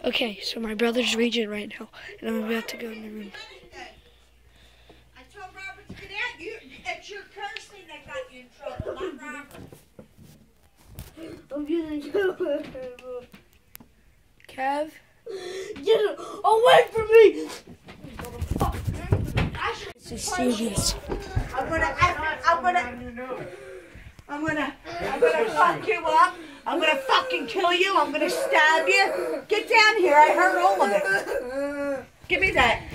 Okay, so my brother's raging right now, and I'm about to go in the room. I told Robert to get out. It's your cursing that got you in trouble, not Robert. I'm getting trouble. Kev? Get away from me! This is serious. I'm gonna fuck you up. I'm gonna fucking kill you. I'm gonna stab you. Get down here. I heard all of it. Give me that.